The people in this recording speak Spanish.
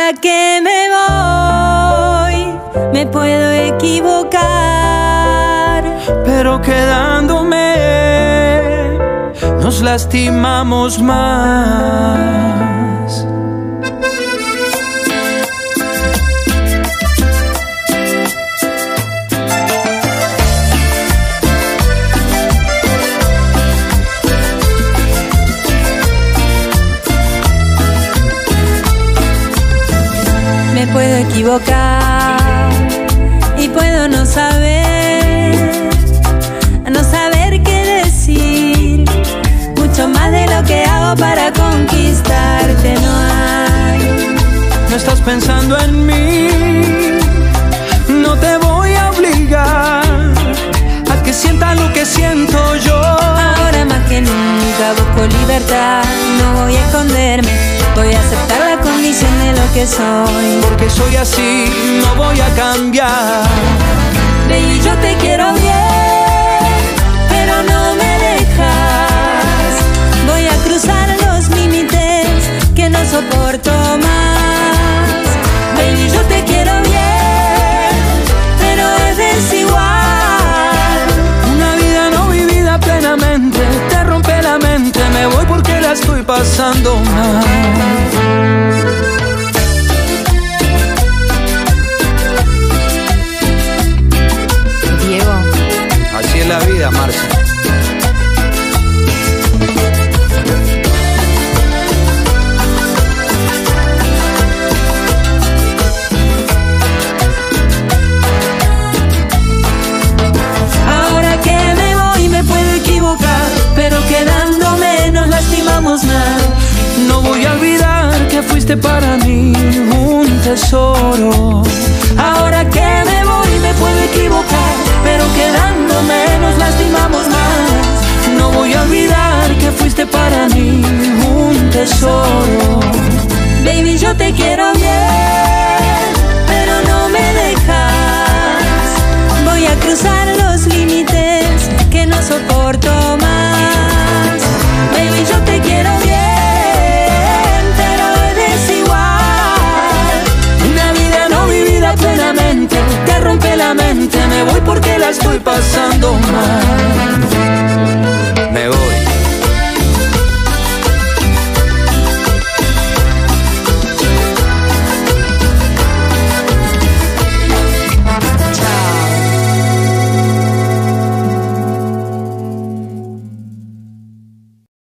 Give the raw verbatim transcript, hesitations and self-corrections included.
Ahora que me voy, me puedo equivocar, pero quedándome nos lastimamos más. me puedo equivocar y puedo no saber, no saber qué decir, mucho más de lo que hago para conquistarte no hay. No estás pensando en mí, no te voy a obligar a que sientas lo que siento yo. Ahora más que nunca busco libertad, no voy a esconderme, voy a aceptar la condición de lo que soy. Porque soy así, no voy a cambiar. Baby, yo te quiero bien, pero no me dejas. Voy a cruzar los límites que no soporto más. Baby, yo te quiero bien, pero es desigual. Una vida no vivida plenamente te rompe la mente. Me voy porque la estoy pasando mal. Así es la vida, Marcia. Ahora que me voy me puedo equivocar, pero quedándome nos lastimamos más. No voy a olvidar que fuiste para mí un tesoro. Ahora que me voy me puedo equivocar, pero quedándome nos lastimamos más. No voy a olvidar que fuiste para mí un tesoro. Baby, yo te quiero bien, pero no me dejas. Voy a cruzar los límites que no soporto más. Baby, yo te quiero bien, pero es desigual. Una vida no vivida plenamente te rompe la mente. Me voy porque la estoy pasando mal.